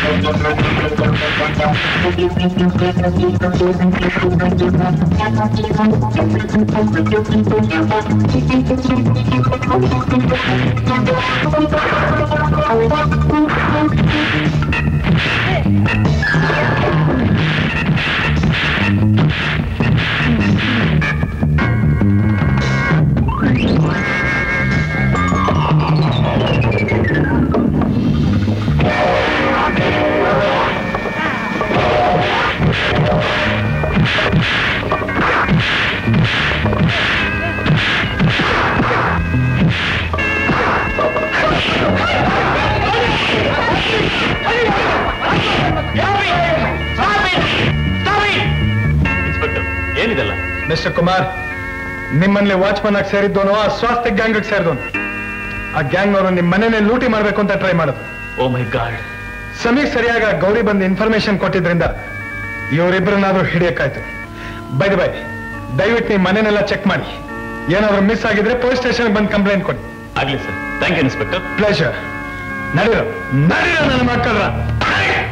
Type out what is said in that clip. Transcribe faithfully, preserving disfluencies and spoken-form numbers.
Mister Kumar, ನಿಮ್ಮಲ್ಲಿ watchman ಆಗಿ ಸೇರಿದ್ದೋನು ಆ ಸ್ವಾಸ್ಥ್ಯ ಗ್ಯಾಂಗ್ ಸೇರಿದವನು. ಆ ಗ್ಯಾಂಗ್ನವರು ನಿಮ್ಮ ಮನೆನೇ ಲೂಟಿ ಮಾಡಬೇಕು ಅಂತ ಟ್ರೈ ಮಾಡೋದು. ಓ ಮೈ ಗಾಡ್. ಸಮೀರ್ ಸರಿಯಾಗಿ ಗೌರಿ ಬಂದು ಇನ್ಫಾರ್ಮೇಶನ್ ಕೊಟ್ಟಿದ್ರಿಂದ ಇವರಿಬ್ಬರನ್ನಾದ್ರೂ ಹಿಡಿಯಕ್ಕಾಯ್ತು. ಬೈ ಬೈ, ದಯವಿಟ್ಟು ನಿಮ್ಮ ಮನೆನೆಲ್ಲ ಚೆಕ್ ಮಾಡಿ. ಏನಾದ್ರು ಮಿಸ್ ಆಗಿದ್ರೆ ಪೊಲೀಸ್ ಸ್ಟೇಷನ್ ಬಂದು ಕಂಪ್ಲೇಂಟ್ ಕೊಡಿ. ಆಗ್ಲಿ sir. Thank you inspector. Pleasure. ನಡೀರೋ ನಡೀರೋ ನನ್ನ ಮಕ್ಕಳ.